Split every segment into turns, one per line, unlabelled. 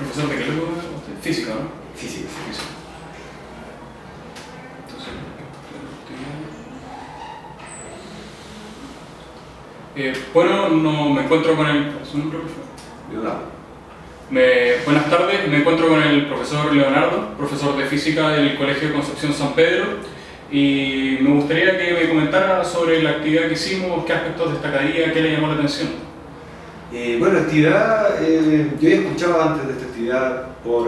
¿Profesor de qué lengua? Física, ¿no?
Física.
Física. Bueno, no, me encuentro con el... ¿Su nombre, por favor?
Leonardo.
Buenas tardes, me encuentro con el profesor Leonardo, profesor de Física del Colegio Concepción San Pedro, y me gustaría que me comentara sobre la actividad que hicimos, qué aspectos destacaría, qué le llamó la atención.
Bueno, la actividad, yo había escuchado antes de esta actividad por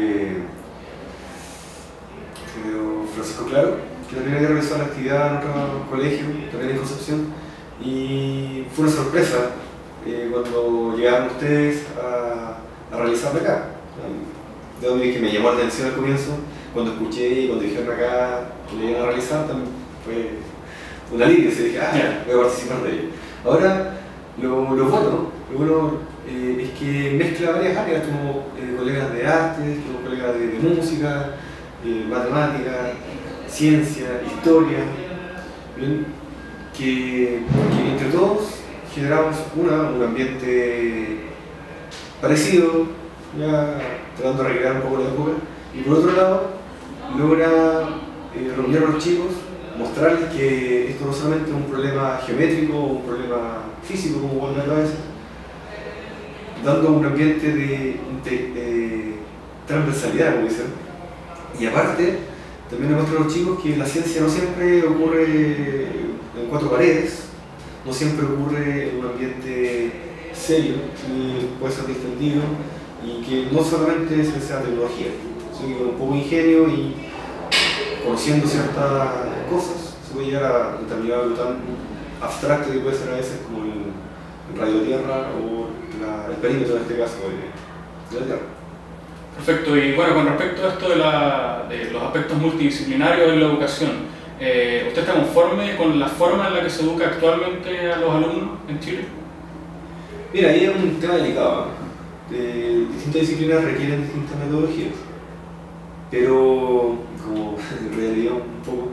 Francisco Claro, que también había realizado la actividad en otro colegio, también en Concepción, y fue una sorpresa cuando llegaron ustedes a realizarla acá. De donde que me llamó la atención al comienzo, cuando escuché y cuando dijeron acá que le iban a realizar, también fue un alivio, se dije, voy a participar de ello. Ahora, lo bueno es que mezcla varias áreas, como colegas de artes, como colegas de música, matemática, ciencia, historia, ¿bien? Que entre todos generamos un ambiente parecido, ya tratando de recrear un poco la época, y por otro lado logra reunir a los chicos, mostrarles que esto no solamente es un problema geométrico o un problema físico, como vuelve a veces, dando un ambiente de transversalidad, como dicen. Y aparte, también le muestra a los chicos que la ciencia no siempre ocurre en cuatro paredes, no siempre ocurre en un ambiente serio, ni puede ser distendido, y que no solamente es ciencia de tecnología, sino que con un poco de ingenio y conociendo ciertas cosas se puede llegar a determinar algo tan abstracto que puede ser a veces como el radio tierra o el perímetro en este caso de la Tierra.
Perfecto, y bueno, con respecto a esto de los aspectos multidisciplinarios en la educación, ¿usted está conforme con la forma en la que se educa actualmente a los alumnos en Chile?
Mira, ahí es un tema delicado. Distintas disciplinas requieren distintas metodologías, pero como en realidad un poco,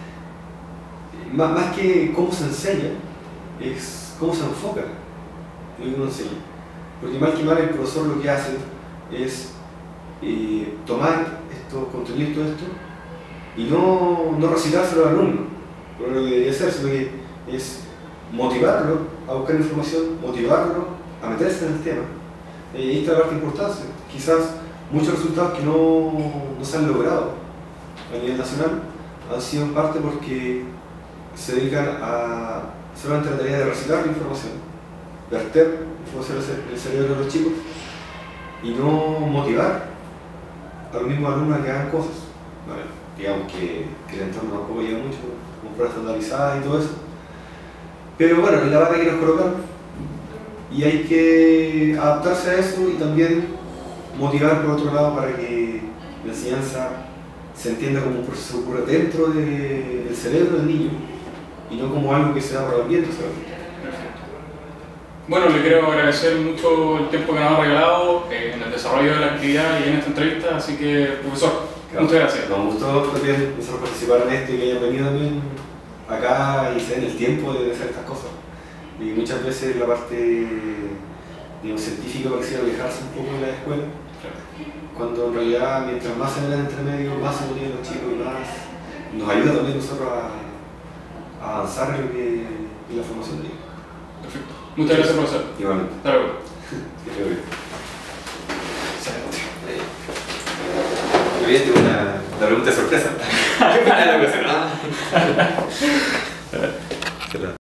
más que cómo se enseña, es cómo se enfoca lo que uno enseña. Porque mal que mal el profesor lo que hace es tomar esto, construir todo esto y no recitárselo al alumno, por lo que debería ser, sino que es motivarlo a buscar información, motivarlo a meterse en el tema. Y ahí está la parte importante. Quizás muchos resultados que no se han logrado a nivel nacional han sido en parte porque se dedican a solamente la tarea de recitar la información, verter información en el cerebro de los chicos y no motivar a los mismos alumnos a que hagan cosas. Bueno, digamos que el entorno tampoco llega mucho, con pruebas estandarizadas y todo eso. Pero bueno, es la base que nos colocan y hay que adaptarse a eso y también motivar por otro lado para que la enseñanza se entienda como un proceso que ocurre dentro del cerebro del niño y no como algo que se da por el ambiente solamente.
Bueno, le quiero agradecer mucho el tiempo que nos ha regalado en el desarrollo de la actividad y en esta entrevista, así que, profesor, muchas gracias.
Nos gustó también nosotros participar en esto y que hayan venido también acá y se den el tiempo de hacer estas cosas. Y muchas veces la parte, digamos, científica pareciera alejarse un poco de la escuela, cuando en realidad mientras más se ven entre medio, más se motivan los chicos y más nos ayuda también nosotros a avanzar en lo que es la formación de ellos.
Perfecto. Muchas gracias, profesor.
Igualmente.
Hasta luego.
Que te veo bien. Tengo una pregunta de sorpresa. ¿Qué opinas de la ocasión?